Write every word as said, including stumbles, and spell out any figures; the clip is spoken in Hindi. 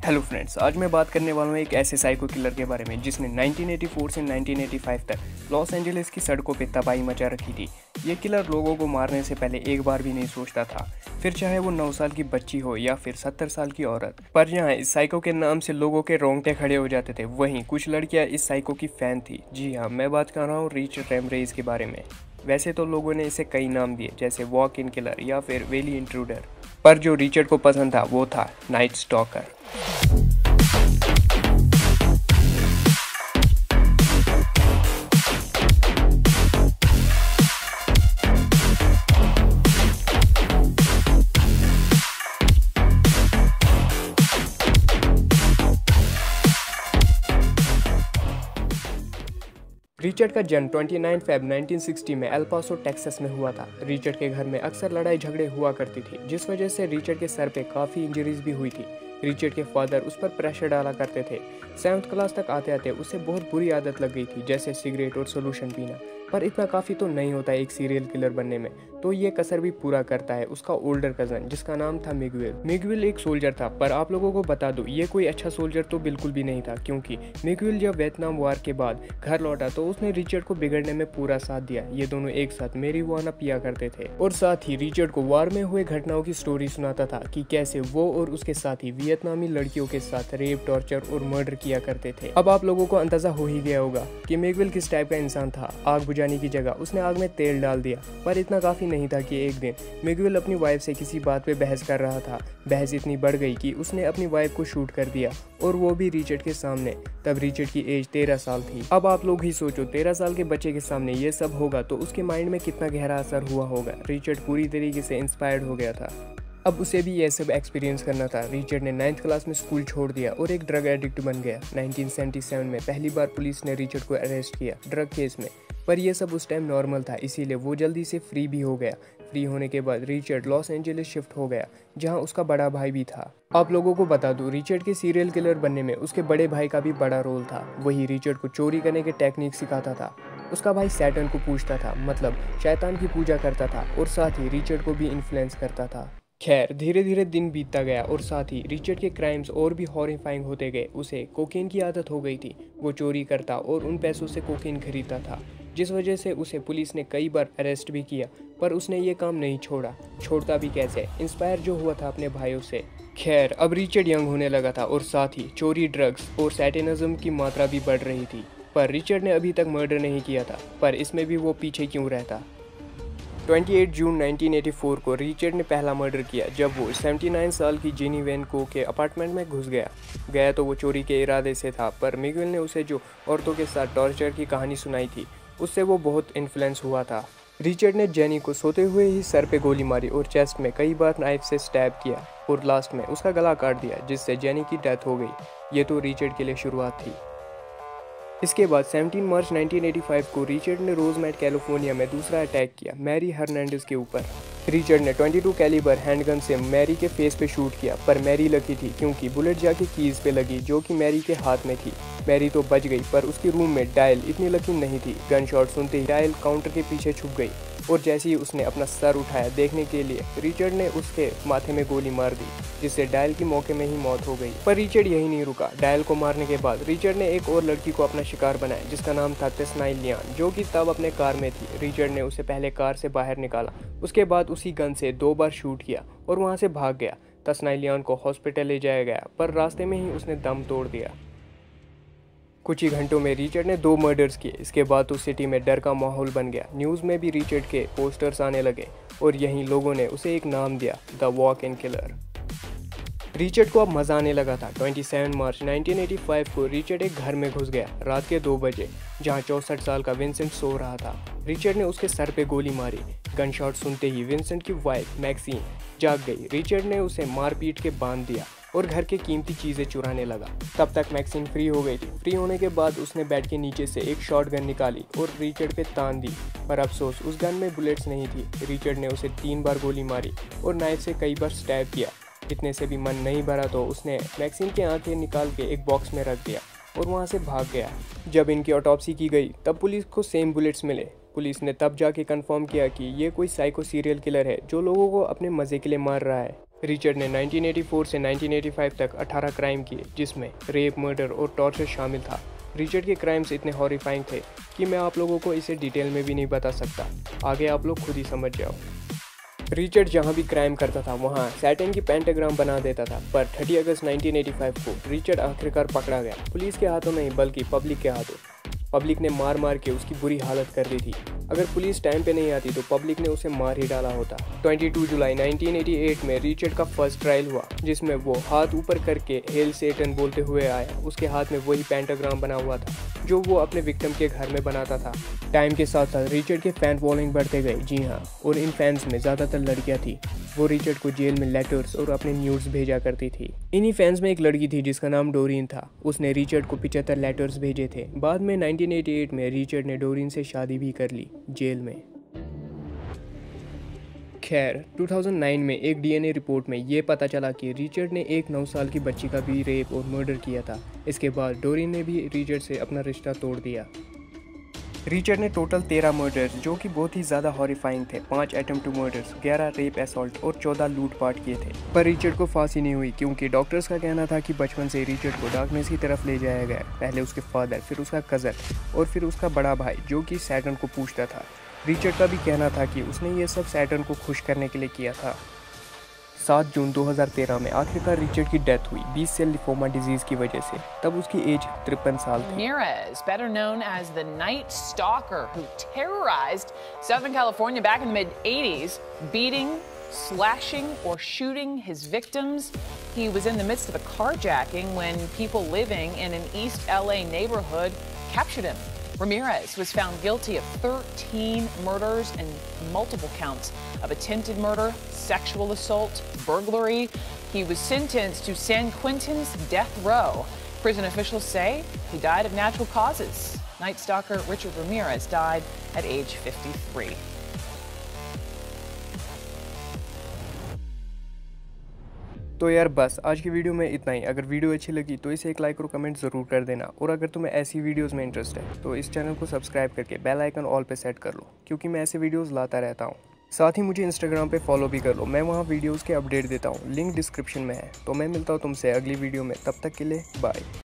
हेलो फ्रेंड्स, आज मैं बात करने वाला हूँ एक ऐसे साइको किलर के बारे में जिसने नाइनटीन एटी फोर से नाइनटीन एटी फाइव तक लॉस एंजलिस की सड़कों पे तबाही मचा रखी थी। ये किलर लोगों को मारने से पहले एक बार भी नहीं सोचता था, फिर चाहे वो नौ साल की बच्ची हो या फिर सत्तर साल की औरत। पर यहाँ इस साइको के नाम से लोगों के रोंगटे खड़े हो जाते थे, वहीं कुछ लड़कियाँ इस साइको की फैन थी। जी हाँ, मैं बात कर रहा हूँ रिचर्ड रैमरेज के बारे में। वैसे तो लोगों ने इसे कई नाम दिए, जैसे वॉक इन किलर या फिर वेली इंट्रूडर, पर जो रिचर्ड को पसंद था वो था नाइट स्टॉकर। रिचर्ड का जन्म उनतीस फरवरी नाइनटीन सिक्सटी में एल पासो टेक्सास में हुआ था। रिचर्ड के घर में अक्सर लड़ाई झगड़े हुआ करती थी, जिस वजह से रिचर्ड के सर पे काफ़ी इंजरीज भी हुई थी। रिचर्ड के फादर उस पर प्रेशर डाला करते थे। सेवन्थ क्लास तक आते आते उसे बहुत बुरी आदत लग गई थी, जैसे सिगरेट और सोल्यूशन पीना। पर इतना काफ़ी तो नहीं होता एक सीरियल किलर बनने में, तो ये कसर भी पूरा करता है उसका ओल्डर कजन, जिसका नाम था मिगुएल। मिगुएल एक सोल्जर था, पर आप लोगों को बता दूं ये कोई अच्छा सोल्जर तो बिल्कुल भी नहीं था, क्योंकि मिगुएल जब वियतनाम वार के बाद घर लौटा तो उसने रिचर्ड को बिगड़ने में पूरा साथ दिया। ये दोनों एक साथ मैरिजुआना पिया करते थे और साथ ही रिचर्ड को वार में हुए घटनाओं की स्टोरी सुनाता था कि कैसे वो और उसके साथी वियतनामी लड़कियों के साथ रेप, टॉर्चर और मर्डर किया करते थे। अब आप लोगों को अंदाजा हो ही गया होगा कि मिगुएल किस टाइप का इंसान था। आग बुझाने की जगह उसने आग में तेल डाल दिया। पर इतना काफी नहीं था कि एक दिन मिगुएल अपनी वाइफ से किसी बात पे बहस कर रहा था। बहस इतनी बढ़ गई कि उसने अपनी वाइफ को शूट कर दिया, और वो भी रिचर्ड के सामने। तब रिचर्ड की एज तेरह साल थी। अब आप लोग ही सोचो, तेरह साल के बच्चे के सामने ये सब होगा तो उसके माइंड में कितना गहरा असर हुआ होगा। रिचर्ड पूरी तरीके से इंस्पायर्ड हो गया था। अब उसे भी यह सब एक्सपीरियंस करना था। रिचर्ड ने नाइन्थ क्लास में स्कूल छोड़ दिया और एक ड्रग एडिक्ट बन गया। नाइनटीन सेवेंटी सेवन में पहली बार पुलिस ने रिचर्ड को अरेस्ट किया ड्रग केस में, पर यह सब उस टाइम नॉर्मल था, इसीलिए वो जल्दी से फ्री भी हो गया। फ्री होने के बाद रिचर्ड लॉस एंजलिस शिफ्ट हो गया, जहां उसका बड़ा भाई भी था। आप लोगों को बता दूं, रिचर्ड के सीरियल किलर बनने में उसके बड़े भाई का भी बड़ा रोल था। वही रिचर्ड को चोरी करने के टेक्निक सिखाता था। उसका भाई सैटर्न को पूजता था, मतलब शैतान की पूजा करता था, और साथ ही रिचर्ड को भी इन्फ्लुएंस करता था। खैर, धीरे धीरे दिन बीतता गया और साथ ही रिचर्ड के क्राइम्स और भी हॉरिफाइंग होते गए। उसे कोकीन की आदत हो गई थी। वो चोरी करता और उन पैसों से कोकीन खरीदता था, जिस वजह से उसे पुलिस ने कई बार अरेस्ट भी किया, पर उसने ये काम नहीं छोड़ा। छोड़ता भी कैसे, इंस्पायर जो हुआ था अपने भाइयों से। खैर, अब रिचर्ड यंग होने लगा था और साथ ही चोरी, ड्रग्स और सैटेनिज्म की मात्रा भी बढ़ रही थी। पर रिचर्ड ने अभी तक मर्डर नहीं किया था, पर इसमें भी वो पीछे क्यों रहता। अट्ठाईस जून नाइनटीन एटी फोर को रिचर्ड ने पहला मर्डर किया, जब वो उन्यासी साल की जेनी वैन को के अपार्टमेंट में घुस गया। गया तो वो चोरी के इरादे से था, पर मिगुएल ने उसे जो औरतों के साथ टॉर्चर की कहानी सुनाई थी, उससे वो बहुत इन्फ्लुएंस हुआ था। रिचर्ड ने जेनी को सोते हुए ही सर पे गोली मारी और चेस्ट में कई बार नाइफ से स्टैब किया और लास्ट में उसका गला काट दिया, जिससे जेनी की डेथ हो गई। ये तो रिचर्ड के लिए शुरुआत थी। इसके बाद सत्रह मार्च नाइनटीन एटी फाइव को रिचर्ड ने रोजमेट कैलिफोर्निया में दूसरा अटैक किया, मैरी हर्नांडिस के ऊपर। रिचर्ड ने बाईस कैलिबर हैंडगन से मैरी के फेस पे शूट किया, पर मैरी लकी थी, क्योंकि बुलेट जाके कीज पे लगी, जो कि मैरी के हाथ में थी। मैरी तो बच गई, पर उसकी रूम में डायल इतनी लकी नहीं थी। गन शॉट सुनते ही डायल काउंटर के पीछे छुप गई, और जैसे ही उसने अपना सर उठाया देखने के लिए, रिचर्ड ने उसके माथे में गोली मार दी, जिससे डायल की मौके में ही मौत हो गई। पर रिचर्ड यही नहीं रुका। डायल को मारने के बाद रिचर्ड ने एक और लड़की को अपना शिकार बनाया, जिसका नाम था तस्नाइल लियान, जो कि तब अपने कार में थी। रिचर्ड ने उसे पहले कार से बाहर निकाला, उसके बाद उसी गन से दो बार शूट किया और वहां से भाग गया। तस्नाइल लियान को हॉस्पिटल ले जाया गया, पर रास्ते में ही उसने दम तोड़ दिया। कुछ ही घंटों में रिचर्ड ने दो मर्डर्स किए। इसके बाद तो सिटी में डर का माहौल बन गया। न्यूज़ में भी रिचर्ड के पोस्टर्स आने लगे, और यहीं लोगों ने उसे एक नाम दिया, the walk in killer. Richard को अब मजा आने लगा था। सत्ताईस मार्च नाइनटीन एटी फाइव को रिचर्ड एक घर में घुस गया रात के दो बजे, जहां चौसठ साल का विंसेंट सो रहा था। रिचर्ड ने उसके सर पे गोली मारी। गन शॉट सुनते ही विंसेंट की वाइफ मैक्सिन जाग गई। रिचर्ड ने उसे मार पीट के बांध दिया और घर के कीमती चीजें चुराने लगा। तब तक मैक्सिन फ्री हो गई थी। फ्री होने के बाद उसने बेड के नीचे से एक शॉट गन निकाली और रिचर्ड पे तान दी, पर अफसोस उस गन में बुलेट्स नहीं थी। रिचर्ड ने उसे तीन बार गोली मारी और नाइफ से कई बार स्टैब किया। इतने से भी मन नहीं भरा तो उसने मैक्सिन की आंखें निकाल के एक बॉक्स में रख दिया और वहाँ से भाग गया। जब इनकी ऑटोप्सी की गई तब पुलिस को सेम बुलेट्स मिले। पुलिस ने तब जाके कंफर्म किया कि ये कोई साइको सीरियल किलर है जो लोगों को अपने मज़े के लिए मार रहा है। रिचर्ड ने नाइनटीन एटी फोर से नाइनटीन एटी फाइव तक अठारह क्राइम किए, जिसमें रेप, मर्डर और टॉर्चर शामिल था। रिचर्ड के क्राइम्स इतने हॉरिफाइंग थे कि मैं आप लोगों को इसे डिटेल में भी नहीं बता सकता। आगे आप लोग खुद ही समझ जाओ। रिचर्ड जहां भी क्राइम करता था वहां सैटन की पेंटाग्राम बना देता था, पर तीस अगस्त नाइनटीन एटी फाइव को रिचर्ड आखिरकार पकड़ा गया। पुलिस के हाथों नहीं बल्कि पब्लिक के हाथों। पब्लिक ने मार मार के उसकी बुरी हालत कर दी थी। अगर पुलिस टाइम पे नहीं आती तो पब्लिक ने उसे मार ही डाला होता। बाईस जुलाई नाइनटीन एटी एट में रिचर्ड का फर्स्ट ट्रायल हुआ, जिसमें वो हाथ ऊपर करके हेल सेटन बोलते हुए आया। उसके हाथ में वही पेंटाग्राम बना हुआ था जो वो अपने विक्टिम के घर में बनाता था। टाइम के साथ साथ रिचर्ड के फैन फॉलोइंग बढ़ते गए। जी हाँ, और इन फैंस में ज़्यादातर लड़कियाँ थी। वो रिचर्ड को जेल में लेटर्स और अपने न्यूड्स भेजा करती थी। इन्हीं फैंस में एक लड़की थी जिसका नाम डोरिन था। उसने रिचर्ड को पचहत्तर लेटर्स भेजे थे। बाद में नाइनटीन एटी एट में रिचर्ड ने डोरिन से शादी भी कर ली, जेल में। खैर, दो हज़ार नौ में एक डीएनए रिपोर्ट में ये पता चला कि रिचर्ड ने एक नौ साल की बच्ची का भी रेप और मर्डर किया था। इसके बाद डोरिन ने भी रिचर्ड से अपना रिश्ता तोड़ दिया। रिचर्ड ने टोटल तेरह मर्डर्स, जो कि बहुत ही ज़्यादा हॉरिफाइंग थे, पाँच अटेम्प्ट टू मर्डर्स, ग्यारह रेप असॉल्ट और चौदह लूटपाट किए थे। पर रिचर्ड को फांसी नहीं हुई क्योंकि डॉक्टर्स का कहना था कि बचपन से रिचर्ड को डार्कनेस की तरफ ले जाया गया। पहले उसके फादर, फिर उसका कज़न और फिर उसका बड़ा भाई जो कि सैटर्न को पूछता था। रिचर्ड का भी कहना था कि उसने ये सब सैटर्न को खुश करने के लिए किया था। सात जून दो हज़ार तेरह में आखिरकार रिचर्ड की डेथ हुई बीस सेल लिफोमा डिजीज की वजह से। तब उसकी एज तिरपन साल थी। Ramirez, better known as the Night Stalker, who terrorized Southern California back in the mid eighties, beating, slashing, or shooting his victims. He was in the midst of a carjacking when people living in an East L A neighborhood captured him. Ramirez was found guilty of thirteen murders and multiple counts of attempted murder, sexual assault, burglary. He was sentenced to San Quentin's death row. Prison officials say he died of natural causes. Night Stalker Richard Ramirez died at age fifty-three. तो यार बस आज की वीडियो में इतना ही। अगर वीडियो अच्छी लगी तो इसे एक लाइक और कमेंट ज़रूर कर देना। और अगर तुम्हें ऐसी वीडियोस में इंटरेस्ट है तो इस चैनल को सब्सक्राइब करके बेल आइकन ऑल पे सेट कर लो, क्योंकि मैं ऐसे वीडियोस लाता रहता हूँ। साथ ही मुझे इंस्टाग्राम पे फॉलो भी कर लो, मैं वहाँ वीडियोज़ के अपडेट देता हूँ। लिंक डिस्क्रिप्शन में है। तो मैं मिलता हूँ तुमसे अगली वीडियो में, तब तक के लिए बाय।